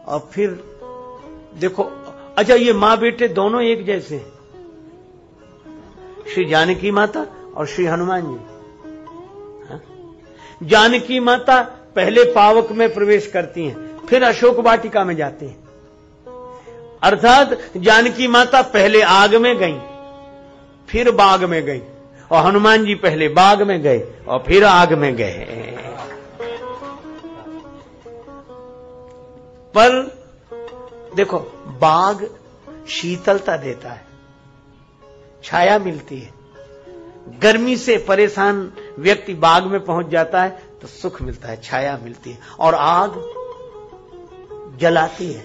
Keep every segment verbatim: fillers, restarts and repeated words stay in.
और फिर देखो, अच्छा ये माँ बेटे दोनों एक जैसे हैं, श्री जानकी माता और श्री हनुमान जी। हाँ? जानकी माता पहले पावक में प्रवेश करती हैं, फिर अशोक वाटिका में जाती हैं। अर्थात जानकी माता पहले आग में गई, फिर बाग में गई, और हनुमान जी पहले बाग में गए और फिर आग में गए। पर देखो, बाग शीतलता देता है, छाया मिलती है। गर्मी से परेशान व्यक्ति बाग में पहुंच जाता है तो सुख मिलता है, छाया मिलती है। और आग जलाती है,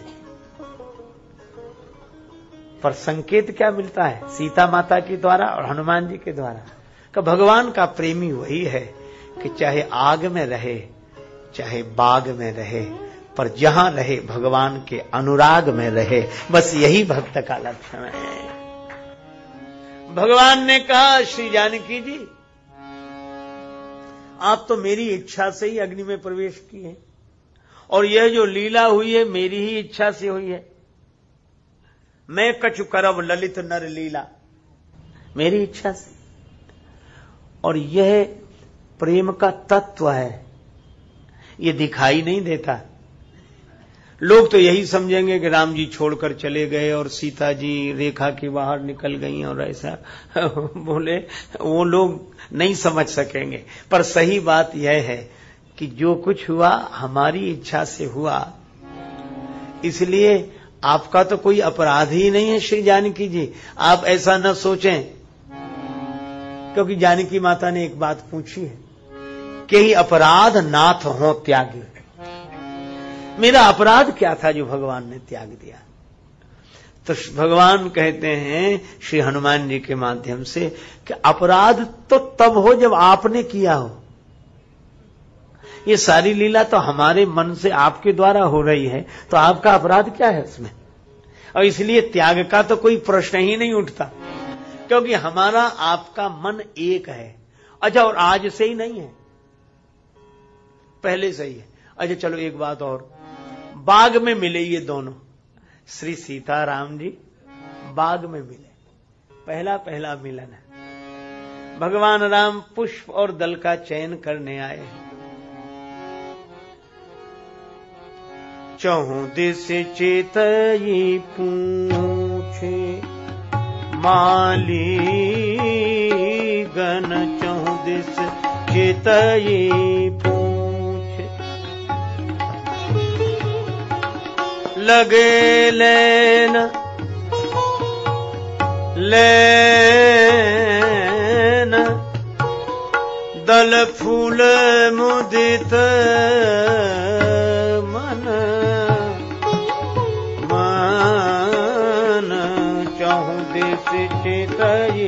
पर संकेत क्या मिलता है? सीता माता के द्वारा और हनुमान जी के द्वारा कि भगवान का प्रेमी वही है कि चाहे आग में रहे चाहे बाग में रहे, पर जहां रहे भगवान के अनुराग में रहे। बस यही भक्त का लक्षण है। भगवान ने कहा, श्री जानकी जी आप तो मेरी इच्छा से ही अग्नि में प्रवेश किए, और यह जो लीला हुई है मेरी ही इच्छा से हुई है। मैं कछु करब ललित नर लीला, मेरी इच्छा से। और यह प्रेम का तत्व है, ये दिखाई नहीं देता। लोग तो यही समझेंगे कि राम जी छोड़कर चले गए और सीता जी रेखा के बाहर निकल गई और ऐसा बोले, वो लोग नहीं समझ सकेंगे। पर सही बात यह है कि जो कुछ हुआ हमारी इच्छा से हुआ, इसलिए आपका तो कोई अपराध ही नहीं है श्री जानकी जी, आप ऐसा न सोचें। क्योंकि जानकी माता ने एक बात पूछी है कि ही अपराध नाथ हो त्यागी, मेरा अपराध क्या था जो भगवान ने त्याग दिया? तो भगवान कहते हैं श्री हनुमान जी के माध्यम से कि अपराध तो तब हो जब आपने किया हो। ये सारी लीला तो हमारे मन से आपके द्वारा हो रही है, तो आपका अपराध क्या है उसमें? और इसलिए त्याग का तो कोई प्रश्न ही नहीं उठता, क्योंकि हमारा आपका मन एक है। अच्छा, और आज से ही नहीं है, पहले से ही है। अच्छा चलो एक बात और, बाग में मिले ये दोनों, श्री सीता राम जी बाग में मिले, पहला पहला मिलन है। भगवान राम पुष्प और दल का चयन करने आए हैं। चहु दिस चेतई पूछे माली गण, चहु दिस चेतई पूछे लगे लेन लेन दल फूल मुदित मन मन, चहु दिस चेतई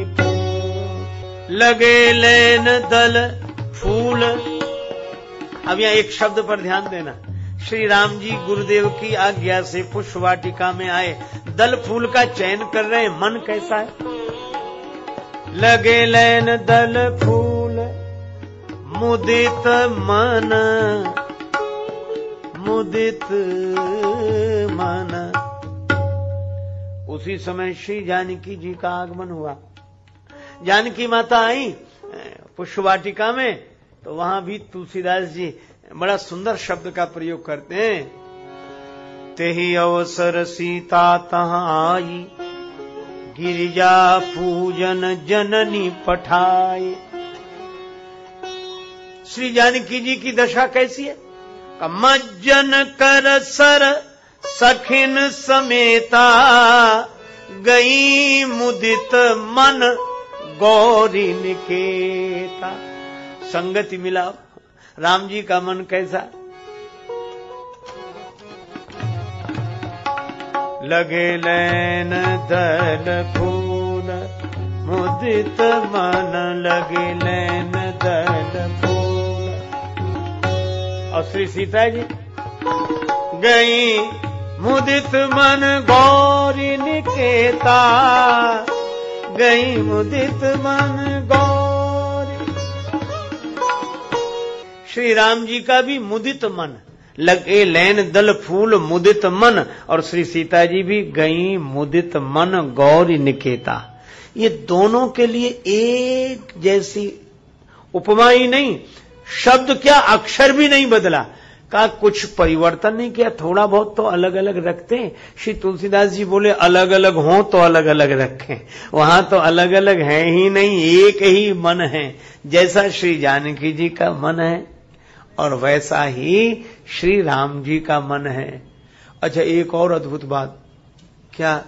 लगे लेन दल फूल। अब यहाँ एक शब्द पर ध्यान देना। श्री राम जी गुरुदेव की आज्ञा से पुष्प वाटिका में आए, दल फूल का चयन कर रहे हैं। मन कैसा है? लगे लेन दल फूल मुदित मन, मुदित मन। उसी समय श्री जानकी जी का आगमन हुआ। जानकी माता आई पुष्प वाटिका में, तो वहां भी तुलसीदास जी बड़ा सुंदर शब्द का प्रयोग करते हैं। तेहि अवसर सीता तहाँ आई, गिरिजा पूजन जननी पठाई। श्री जानकी जी की दशा कैसी है? मज्जन कर सर सखिन समेता, गई मुदित मन गौरी निकेता। संगति मिला। राम जी का मन कैसा? लगे लेन दल फूल मुदित मन, लगे लेन दल फूल। और श्री सीता जी गई मुदित मन गौरी निकेता, गई मुदित मन गौरी। श्री राम जी का भी मुदित मन, लगे लैन दल फूल मुदित मन, और श्री सीता जी भी गई मुदित मन गौरी निकेता। ये दोनों के लिए एक जैसी उपमा ही नहीं, शब्द क्या अक्षर भी नहीं बदला, का कुछ परिवर्तन नहीं किया, थोड़ा बहुत तो अलग अलग रखते हैं। श्री तुलसीदास जी बोले अलग अलग हो तो अलग अलग रखें, वहां तो अलग अलग है ही नहीं, एक ही मन है। जैसा श्री जानकी जी का मन है और वैसा ही श्री राम जी का मन है। अच्छा, एक और अद्भुत बात, क्या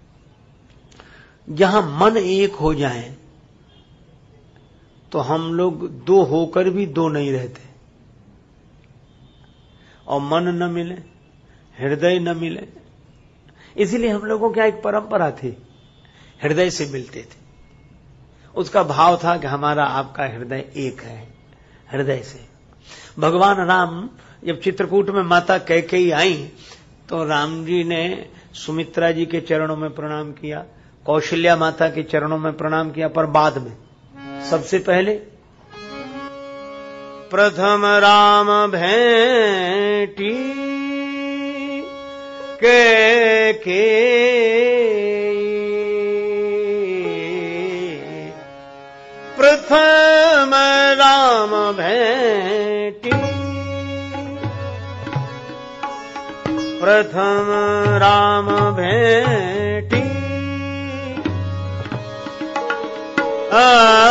जहां मन एक हो जाए तो हम लोग दो होकर भी दो नहीं रहते, और मन न मिले, हृदय न मिले। इसीलिए हम लोगों की एक परंपरा थी, हृदय से मिलते थे। उसका भाव था कि हमारा आपका हृदय एक है, हृदय से। भगवान राम जब चित्रकूट में माता कैकेयी आई तो राम जी ने सुमित्रा जी के चरणों में प्रणाम किया, कौशल्या माता के चरणों में प्रणाम किया, पर बाद में सबसे पहले प्रथम राम भेंटी के के प्रथम राम भेंटी, प्रथम राम भेंटी आ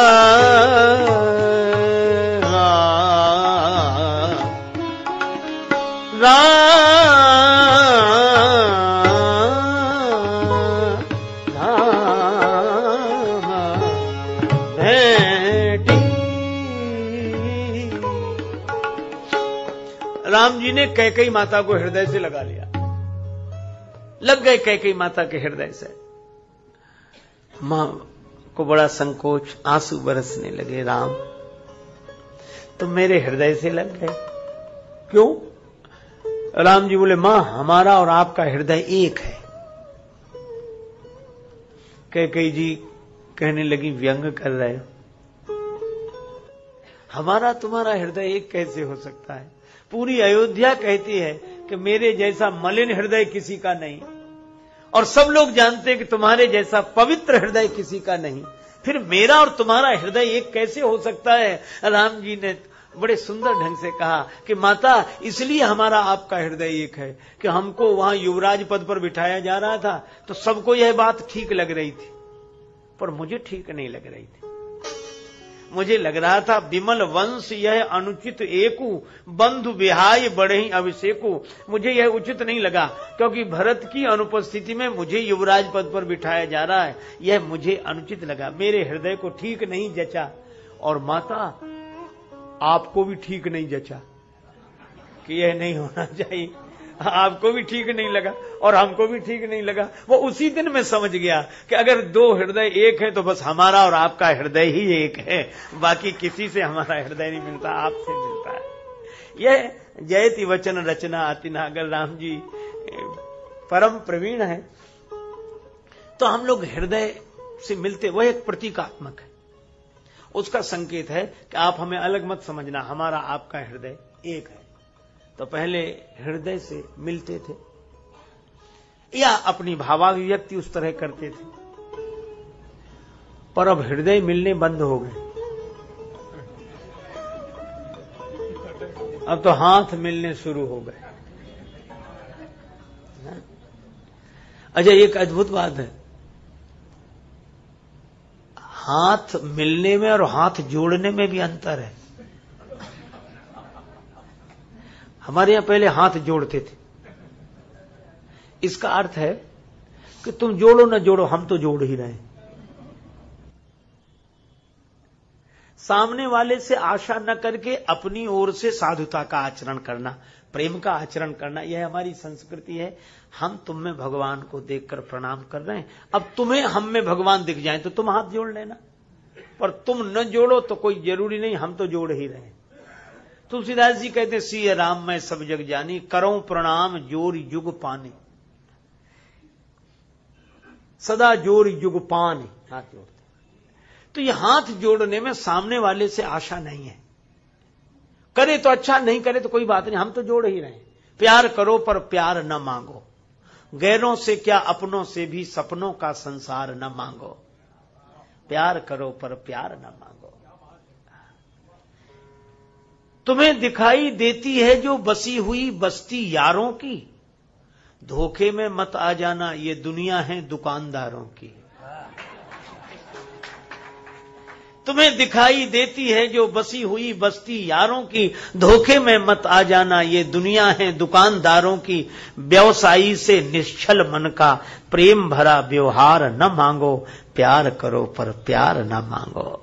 राम जी ने कैकेयी माता को हृदय से लगा लिया, लग गए कैकेयी माता के हृदय से। मां को बड़ा संकोच, आंसू बरसने लगे, राम तुम मेरे हृदय से लग गए, क्यों? राम जी बोले, मां हमारा और आपका हृदय एक है। कैकेयी जी कहने लगी, व्यंग कर रहे हो, हमारा तुम्हारा हृदय एक कैसे हो सकता है? पूरी अयोध्या कहती है कि मेरे जैसा मलिन हृदय किसी का नहीं, और सब लोग जानते हैं कि तुम्हारे जैसा पवित्र हृदय किसी का नहीं, फिर मेरा और तुम्हारा हृदय एक कैसे हो सकता है? राम जी ने बड़े सुंदर ढंग से कहा कि माता, इसलिए हमारा आपका हृदय एक है कि हमको वहां युवराज पद पर बिठाया जा रहा था तो सबको यह बात ठीक लग रही थी, पर मुझे ठीक नहीं लग रही थी। मुझे लग रहा था विमल वंश यह अनुचित एकू, बंधु विहाय बढ़े अभिषेकू। मुझे यह उचित नहीं लगा, क्योंकि भरत की अनुपस्थिति में मुझे युवराज पद पर बिठाया जा रहा है, यह मुझे अनुचित लगा, मेरे हृदय को ठीक नहीं जचा। और माता, आपको भी ठीक नहीं जचा कि यह नहीं होना चाहिए, आपको भी ठीक नहीं लगा और हमको भी ठीक नहीं लगा। वो उसी दिन में समझ गया कि अगर दो हृदय एक है तो बस हमारा और आपका हृदय ही एक है, बाकी किसी से हमारा हृदय नहीं मिलता, आपसे मिलता है। यह जयति वचन रचना अतिना। अगर राम जी परम प्रवीण है तो हम लोग हृदय से मिलते, वह एक प्रतीकात्मक है, उसका संकेत है कि आप हमें अलग मत समझना, हमारा आपका हृदय एक है। तो पहले हृदय से मिलते थे या अपनी भावाभिव्यक्ति उस तरह करते थे, पर अब हृदय मिलने बंद हो गए, अब तो हाथ मिलने शुरू हो गए। अच्छा, एक अद्भुत बात है, हाथ मिलने में और हाथ जोड़ने में भी अंतर है। हमारे यहां पहले हाथ जोड़ते थे, इसका अर्थ है कि तुम जोड़ो न जोड़ो, हम तो जोड़ ही रहे। सामने वाले से आशा न करके अपनी ओर से साधुता का आचरण करना, प्रेम का आचरण करना, यह हमारी संस्कृति है। हम तुम में भगवान को देखकर प्रणाम कर रहे हैं, अब तुम्हें हम में भगवान दिख जाए तो तुम हाथ जोड़ लेना, पर तुम न जोड़ो तो कोई जरूरी नहीं, हम तो जोड़ ही रहे। तुलसीदास जी कहते, सिय राम मैं सब जग जानी, करो प्रणाम जोर युग पानी, सदा जोर युग पानी, हाथ जोड़ते। तो ये हाथ जोड़ने में सामने वाले से आशा नहीं है, करे तो अच्छा, नहीं करे तो कोई बात नहीं, हम तो जोड़ ही रहे हैं। प्यार करो पर प्यार न मांगो, गैरों से क्या अपनों से भी सपनों का संसार न मांगो। प्यार करो पर प्यार न मांगो। तुम्हें दिखाई देती है जो बसी हुई बस्ती यारों की, धोखे में मत आ जाना, ये दुनिया है दुकानदारों की। तुम्हें दिखाई देती है जो बसी हुई बस्ती यारों की, धोखे में मत आ जाना, ये दुनिया है दुकानदारों की। व्यवसायी से निश्चल मन का प्रेम भरा व्यवहार न मांगो, प्यार करो पर प्यार न मांगो।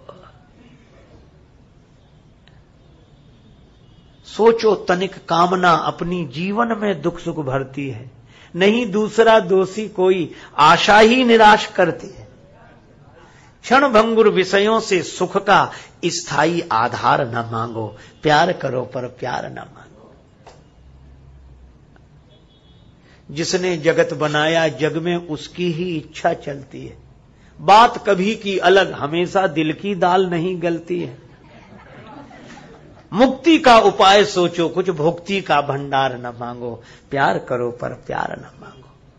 सोचो तनिक कामना अपनी जीवन में दुख सुख भरती है, नहीं दूसरा दोषी कोई आशा ही निराश करती है। क्षण भंगुर विषयों से सुख का स्थायी आधार न मांगो, प्यार करो पर प्यार न मांगो। जिसने जगत बनाया जग में उसकी ही इच्छा चलती है, बात कभी की अलग, हमेशा दिल की दाल नहीं गलती है। मुक्ति का उपाय सोचो, कुछ भुक्ति का भंडार न मांगो, प्यार करो पर प्यार न मांगो।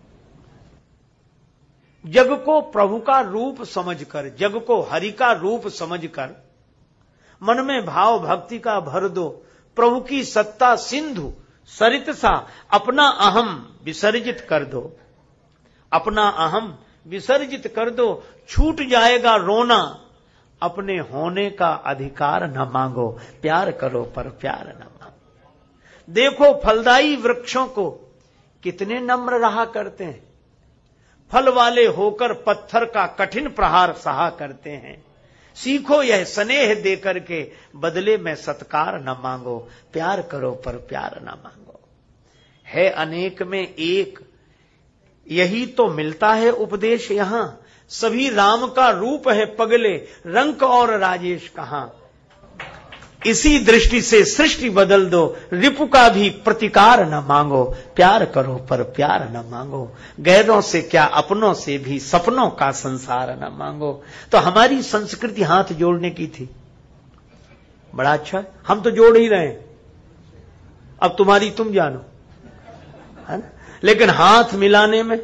जग को प्रभु का रूप समझकर, जग को हरि का रूप समझकर मन में भाव भक्ति का भर दो। प्रभु की सत्ता सिंधु सरित सा अपना अहम विसर्जित कर दो, अपना अहम विसर्जित कर दो। छूट जाएगा रोना, अपने होने का अधिकार न मांगो, प्यार करो पर प्यार न मांगो। देखो फलदायी वृक्षों को कितने नम्र रहा करते हैं, फल वाले होकर पत्थर का कठिन प्रहार सहा करते हैं। सीखो यह स्नेह देकर के बदले में सत्कार न मांगो, प्यार करो पर प्यार न मांगो। है अनेक में एक, यही तो मिलता है उपदेश यहां। सभी राम का रूप है पगले, रंक और राजेश कहां। इसी दृष्टि से सृष्टि बदल दो, रिपु का भी प्रतिकार न मांगो, प्यार करो पर प्यार न मांगो। गैरों से क्या अपनों से भी सपनों का संसार न मांगो। तो हमारी संस्कृति हाथ जोड़ने की थी, बड़ा अच्छा, हम तो जोड़ ही रहे हैं, अब तुम्हारी तुम जानो, है ना। लेकिन हाथ मिलाने में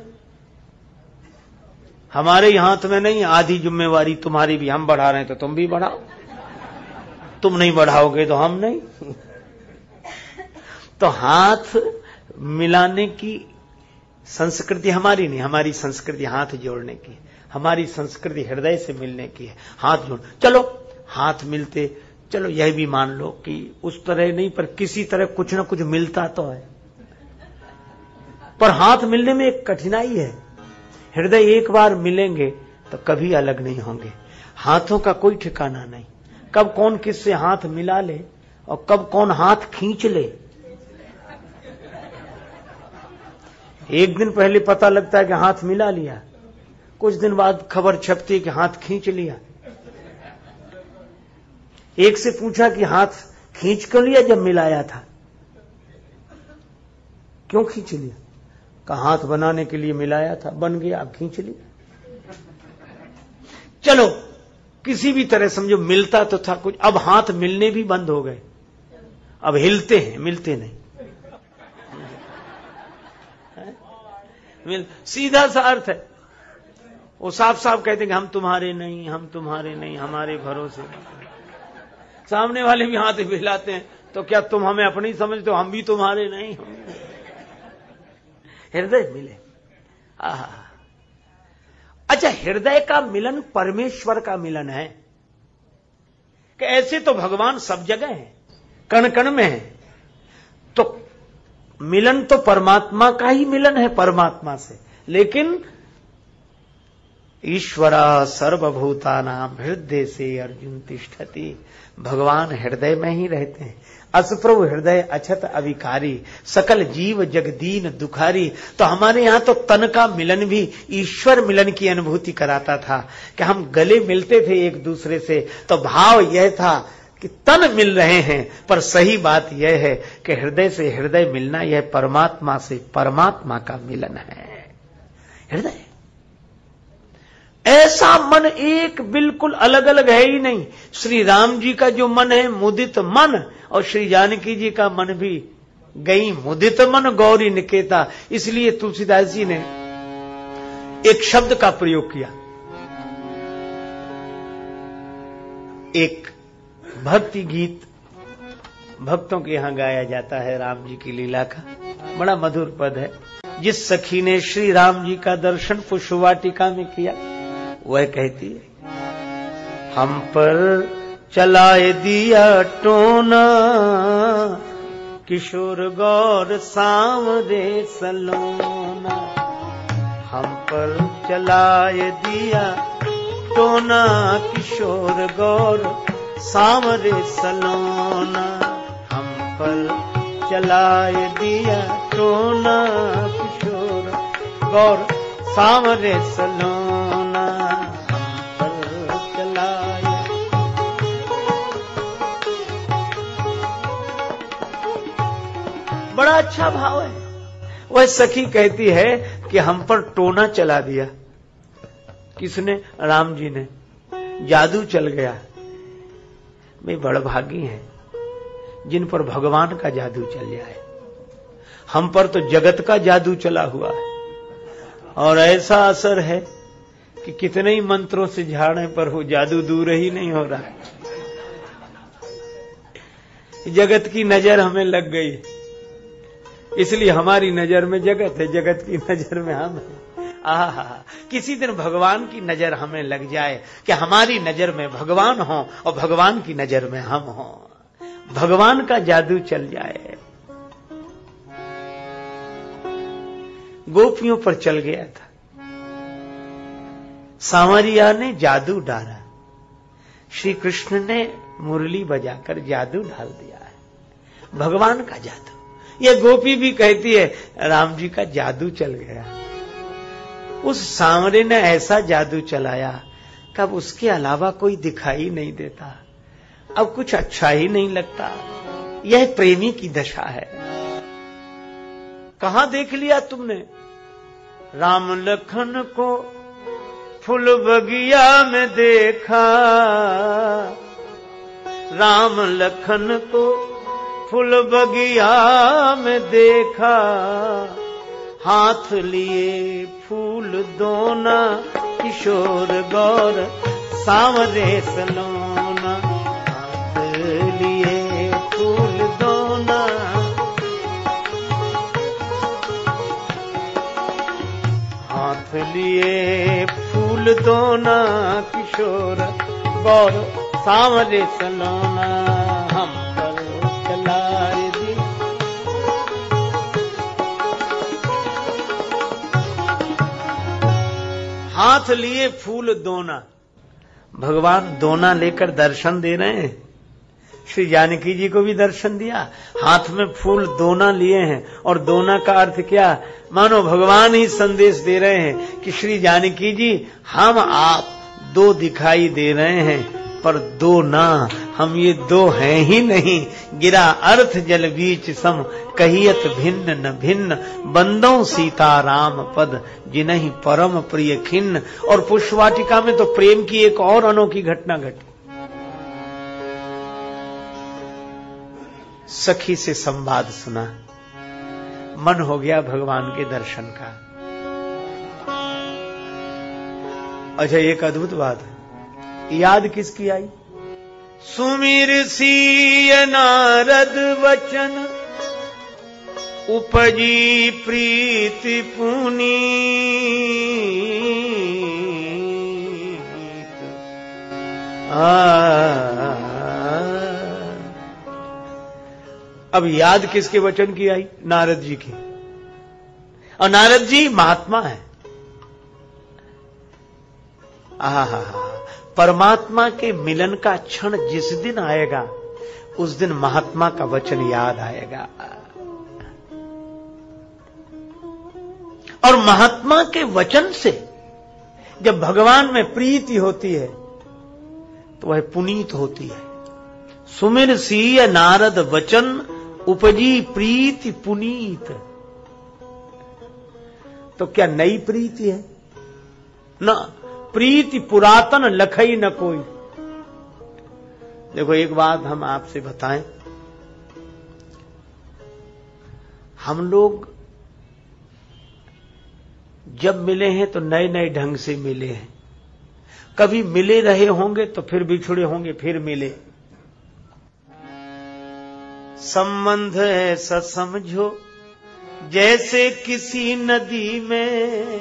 हमारे हाथ में नहीं, आधी जिम्मेवारी तुम्हारी भी, हम बढ़ा रहे हैं तो तुम भी बढ़ाओ, तुम नहीं बढ़ाओगे तो हम नहीं। तो हाथ मिलाने की संस्कृति हमारी नहीं, हमारी संस्कृति हाथ जोड़ने की, हमारी संस्कृति हृदय से मिलने की है। हाथ जोड़, चलो हाथ मिलते, चलो यह भी मान लो कि उस तरह नहीं पर किसी तरह कुछ ना कुछ मिलता तो है। पर हाथ मिलने में एक कठिनाई है, हृदय एक बार मिलेंगे तो कभी अलग नहीं होंगे। हाथों का कोई ठिकाना नहीं, कब कौन किससे हाथ मिला ले और कब कौन हाथ खींच ले। एक दिन पहले पता लगता है कि हाथ मिला लिया, कुछ दिन बाद खबर छपती है कि हाथ खींच लिया। एक से पूछा कि हाथ खींच कर लिया जब मिलाया था, क्यों खींच लिया? का हाथ बनाने के लिए मिलाया था, बन गया, अब खींच लिया। चलो किसी भी तरह समझो मिलता तो था कुछ, अब हाथ मिलने भी बंद हो गए, अब हिलते हैं, मिलते नहीं। मिल, सीधा सा अर्थ है, वो साफ साफ कहते हैं कि हम तुम्हारे नहीं, हम तुम्हारे नहीं, हमारे भरोसे। सामने वाले भी हाथ हिलाते हैं, तो क्या तुम हमें अपनी समझते हो? हम भी तुम्हारे नहीं, हम हृदय मिले। आहा, अच्छा, हृदय का मिलन परमेश्वर का मिलन है कि ऐसे तो भगवान सब जगह है, कण कण में है, तो मिलन तो परमात्मा का ही मिलन है परमात्मा से। लेकिन ईश्वरा सर्वभूतानां हृदय से अर्जुन तिष्ठति, भगवान हृदय में ही रहते हैं। असप्रभु हृदय अछत अविकारी, सकल जीव जगदीन दुखारी। तो हमारे यहां तो तन का मिलन भी ईश्वर मिलन की अनुभूति कराता था कि हम गले मिलते थे एक दूसरे से, तो भाव यह था कि तन मिल रहे हैं, पर सही बात यह है कि हृदय से हृदय मिलना यह परमात्मा से परमात्मा का मिलन है। हृदय ऐसा मन एक बिल्कुल अलग अलग है ही नहीं। श्री राम जी का जो मन है मुदित मन, और श्री जानकी जी का मन भी गई मुदित मन गौरी निकेता। इसलिए तुलसीदास जी ने एक शब्द का प्रयोग किया। एक भक्ति गीत भक्तों के यहां गाया जाता है राम जी की लीला का, बड़ा मधुर पद है। जिस सखी ने श्री राम जी का दर्शन पुष्पवाटिका में किया, वह कहती है, हम पर चलाए दिया टोना, किशोर गौर सांवरे सलोना। हम पर चलाए दिया टोना, किशोर गौर सांवरे सलोना। हम पर चलाए दिया टोना, किशोर गौर सांवरे सलोना। हम पर चलाए। बड़ा अच्छा भाव है। वह सखी कहती है कि हम पर टोना चला दिया। किसने? राम जी ने। जादू चल गया। वे बड़भागी हैं जिन पर भगवान का जादू चल जाए। हम पर तो जगत का जादू चला हुआ है और ऐसा असर है कि कितने ही मंत्रों से झाड़ने पर हो, जादू दूर ही नहीं हो रहा है। जगत की नजर हमें लग गई, इसलिए हमारी नजर में जगत है, जगत की नजर में हम हैं। आहा, किसी दिन भगवान की नजर हमें लग जाए कि हमारी नजर में भगवान हो और भगवान की नजर में हम हो, भगवान का जादू चल जाए। गोपियों पर चल गया था। सांवरिया ने जादू डाला, श्री कृष्ण ने मुरली बजाकर जादू डाल दिया है, भगवान का जादू। यह गोपी भी कहती है राम जी का जादू चल गया। उस सांवरे ने ऐसा जादू चलाया कि अब उसके अलावा कोई दिखाई नहीं देता, अब कुछ अच्छा ही नहीं लगता। यह प्रेमी की दशा है। कहां देख लिया तुमने? राम लखन को फूल बगिया में देखा, राम लखन को फूल बगिया में देखा। हाथ लिए फूल दोना, किशोर गौर सांवरे सलोना। हाथ लिए फूल दोना, हाथ लिए फूल दोना, किशोर गौर सांवरे सलोना। हम पर चलाए दी। हाथ लिए फूल दोना, भगवान दोना लेकर दर्शन दे रहे हैं। श्री जानकी जी को भी दर्शन दिया, हाथ में फूल दोना लिए हैं। और दोना का अर्थ क्या? मानो भगवान ही संदेश दे रहे हैं कि श्री जानकी जी, हम आप दो दिखाई दे रहे हैं पर दो ना, हम ये दो हैं ही नहीं। गिरा अर्थ जल बीच सम, कहियत भिन्न न भिन्न। बंदों सीता राम पद, जिन्हीं परम प्रिय खिन्न। और पुष्पवाटिका में तो प्रेम की एक और अनोखी घटना घटी। सखी से संवाद सुना, मन हो गया भगवान के दर्शन का। अच्छा, एक अद्भुत बात है, याद किसकी आई? सुमिर सिय नारद वचन, उपजी प्रीति पुनीत। अब याद किसके वचन की आई? नारद जी की। और नारद जी महात्मा है। आहा, परमात्मा के मिलन का क्षण जिस दिन आएगा, उस दिन महात्मा का वचन याद आएगा। और महात्मा के वचन से जब भगवान में प्रीति होती है तो वह पुनीत होती है। सुमिर सिय नारद वचन, उपजी प्रीति पुनीत। तो क्या नई प्रीति है? ना, प्रीति पुरातन लखई न कोई। देखो, एक बात हम आपसे बताएं, हम लोग जब मिले हैं तो नए नए ढंग से मिले हैं, कभी मिले रहे होंगे तो फिर बिछुड़े होंगे, फिर मिले। संबंध ऐसा समझो जैसे किसी नदी में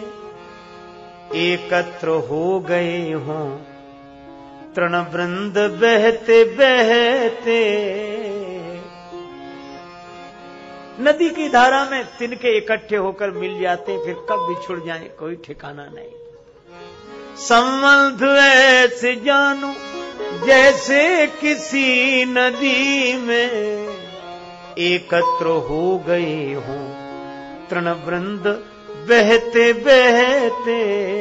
एकत्र हो गए हों तृणवृंद बहते बहते। नदी की धारा में तिनके इकट्ठे होकर मिल जाते हैं, फिर कब बिछुड़ जाएं कोई ठिकाना नहीं। संबंध ऐसे जानो जैसे किसी नदी में एकत्र हो गए हों तृणवृंद बहते बहते।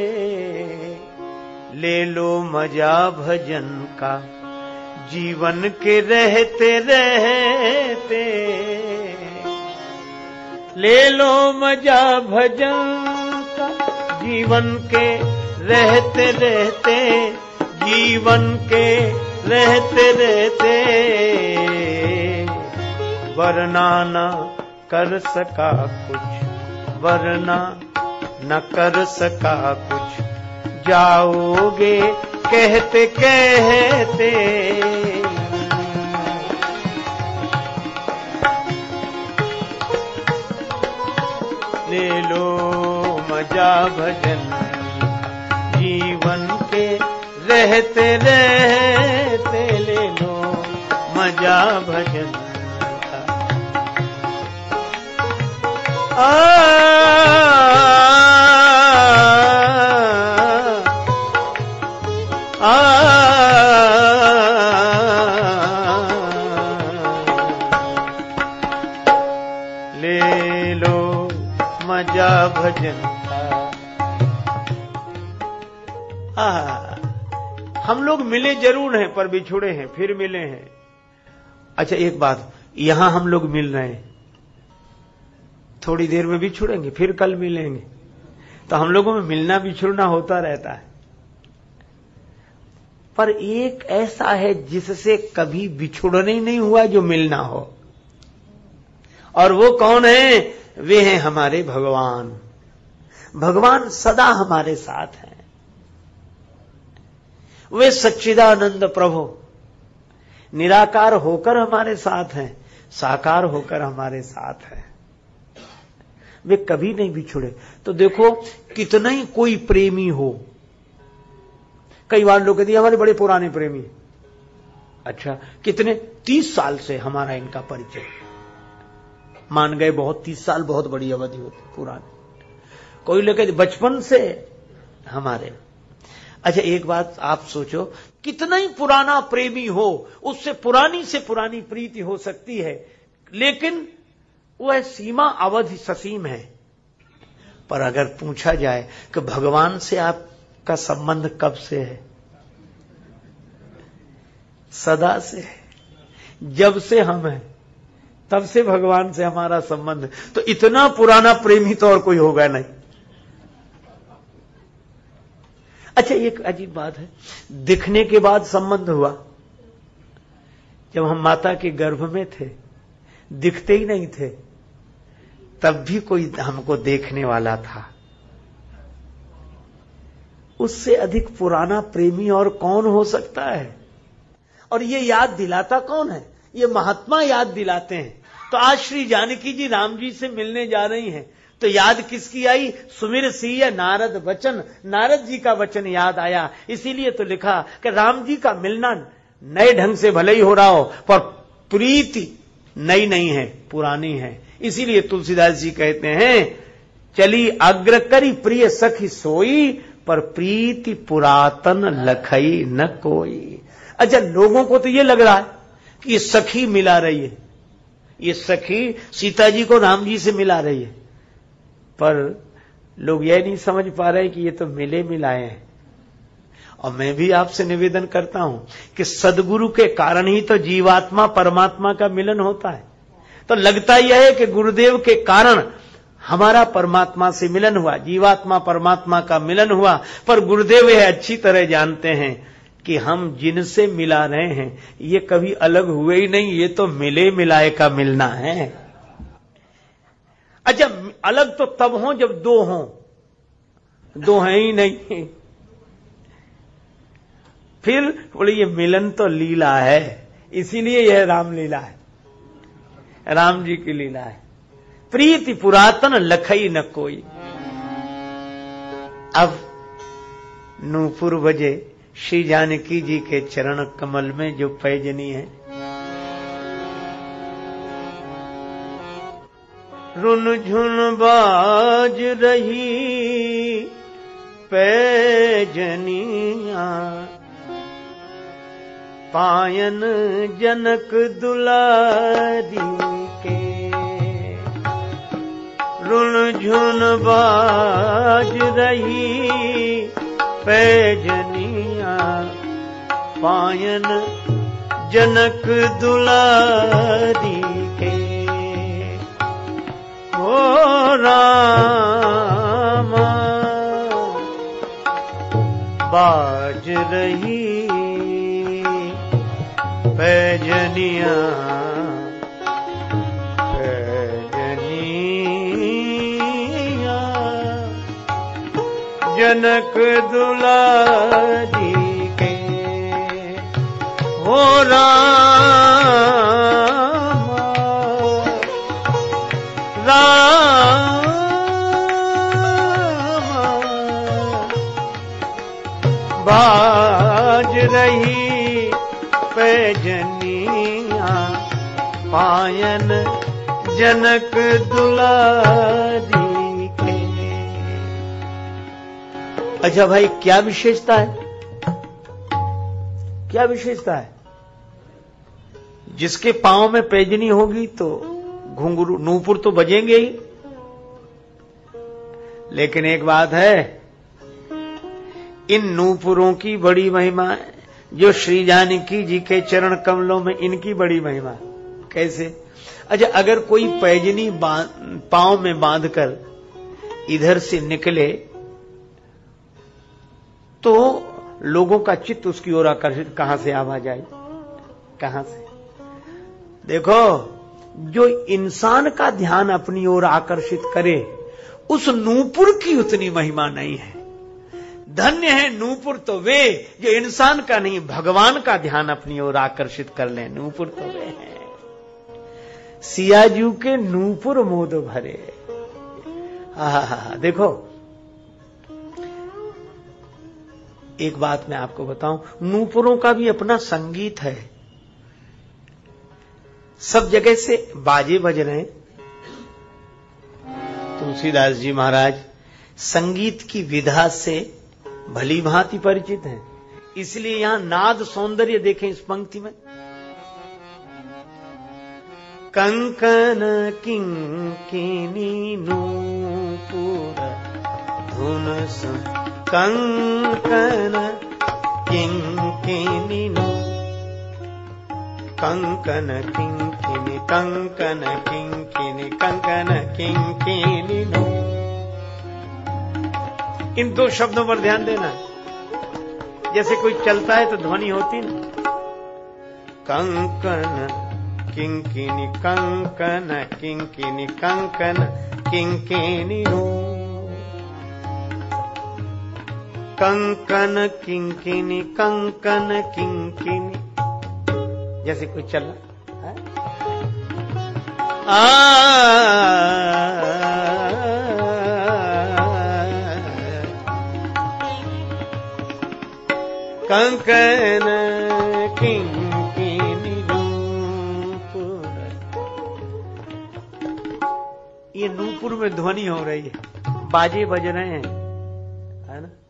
ले लो मजा भजन का जीवन के रहते रहते। ले लो मजा भजन का जीवन के रहते रहते, जीवन के रहते रहते। वरना न कर सका कुछ, वरना न कर सका कुछ, जाओगे कहते कहते। ले लो मजा भजन जीवन के रहते रहते। ले लो मजा भजन का। आ, आ, ले लो मजा भजन का। आ, हम लोग मिले जरूर हैं पर बिछुड़े हैं, फिर मिले हैं। अच्छा एक बात, यहां हम लोग मिल रहे हैं, थोड़ी देर में बिछुड़ेंगे, फिर कल मिलेंगे, तो हम लोगों में मिलना बिछुड़ना होता रहता है। पर एक ऐसा है जिससे कभी बिछुड़ना ही नहीं हुआ, जो मिलना हो, और वो कौन है? वे हैं हमारे भगवान। भगवान सदा हमारे साथ हैं। वे सच्चिदानंद प्रभु निराकार होकर हमारे साथ हैं, साकार होकर हमारे साथ हैं। वे कभी नहीं बिछुड़े। तो देखो कितना ही कोई प्रेमी हो, कई बार लोग कहते हैं हमारे बड़े पुराने प्रेमी। अच्छा कितने? तीस साल से हमारा इनका परिचय, मान गए बहुत, तीस साल बहुत बड़ी अवधि होती पुराने। कोई लोग कहते बचपन से हमारे। अच्छा एक बात आप सोचो, कितना ही पुराना प्रेमी हो, उससे पुरानी से पुरानी प्रीति हो सकती है, लेकिन वह सीमा अवधि ससीम है। पर अगर पूछा जाए कि भगवान से आपका संबंध कब से है? सदा से है। जब से हम हैं तब से भगवान से हमारा संबंध। तो इतना पुराना प्रेमी तो और कोई होगा नहीं। अच्छा एक अजीब बात है, दिखने के बाद संबंध हुआ। जब हम माता के गर्भ में थे, दिखते ही नहीं थे, तब भी कोई हमको देखने वाला था। उससे अधिक पुराना प्रेमी और कौन हो सकता है? और ये याद दिलाता कौन है? ये महात्मा याद दिलाते हैं। तो आज श्री जानकी जी राम जी से मिलने जा रही हैं, तो याद किसकी आई? सुमिर सिया नारद वचन, नारद जी का वचन याद आया। इसीलिए तो लिखा कि राम जी का मिलना नए ढंग से भले ही हो रहा हो, पर प्रीति नई नहीं है, पुरानी है। इसीलिए तुलसीदास जी कहते हैं, चली अग्र करी प्रिय सखी सोई, पर प्रीति पुरातन लखई न कोई। अच्छा लोगों को तो ये लग रहा है कि ये सखी मिला रही है, ये सखी सीता जी को राम जी से मिला रही है, पर लोग यह नहीं समझ पा रहे कि ये तो मिले मिलाए हैं। और मैं भी आपसे निवेदन करता हूं कि सदगुरु के कारण ही तो जीवात्मा परमात्मा का मिलन होता है। तो लगता यह है कि गुरुदेव के कारण हमारा परमात्मा से मिलन हुआ, जीवात्मा परमात्मा का मिलन हुआ, पर गुरुदेव यह अच्छी तरह जानते हैं कि हम जिनसे मिला रहे हैं ये कभी अलग हुए ही नहीं, ये तो मिले मिलाए का मिलना है। अच्छा, अलग तो तब हो जब दो हों, दो हैं ही नहीं। फिर बोले ये मिलन तो लीला है, इसीलिए यह रामलीला है, राम जी की लीला है। प्रीति पुरातन लखई न कोई। अब नूपुर बजे श्री जानकी जी के चरण कमल में जो पैजनी है, रुन झुन बाज रही पैजनिया, पायन जनक दुलारी के। रुन झुन बाज रही पैजनिया, पायन जनक दुलारी के। ओ रामा बाज रही पैजनिया, पैजनिया जनक दुलारी के। हो राम राम बाज रही पैजनिया, पायन जनक दुलारी के। अच्छा भाई, क्या विशेषता है, क्या विशेषता है? जिसके पांव में पैजनी होगी तो घुंघरू नूपुर तो बजेंगे ही, लेकिन एक बात है, इन नूपुरों की बड़ी महिमा है। जो श्री जानकी जी के चरण कमलों में, इनकी बड़ी महिमा। कैसे? अच्छा, अगर कोई पैजनी पांव में बांधकर इधर से निकले तो लोगों का चित्त उसकी ओर आकर्षित कहां से आवा जाए, कहां से? देखो, जो इंसान का ध्यान अपनी ओर आकर्षित करे, उस नूपुर की उतनी महिमा नहीं है। धन्य है नूपुर तो वे जो इंसान का नहीं, भगवान का ध्यान अपनी ओर आकर्षित कर ले। नूपुर तो वे हैं सियाजू के नूपुर मोद भरे। हा, देखो, एक बात मैं आपको बताऊं, नूपुरों का भी अपना संगीत है। सब जगह से बाजे बज रहे हैं। तुलसीदास जी महाराज संगीत की विधा से भली भांति परिचित हैं, इसलिए यहां नाद सौंदर्य देखें इस पंक्ति में। कंकन किंकिनी नूपुर धुन सुन, कंकन किंकिनी नू, कंकन किंकिनी, कंकन किंकिनी, कंकन किंकिनी नू। इन दो शब्दों पर ध्यान देना। जैसे कोई चलता है तो ध्वनि होती ना, कंकन किंकिनी, कंकन किंकिनी, कंकन किंकिनी नो, कंकन किंकिनी, कंकन किंकिनी। जैसे कोई चल रहा है, आ कंकन किंकिनी नूपुर। ये नूपुर में ध्वनि हो रही है, बाजे बज रहे हैं, है ना?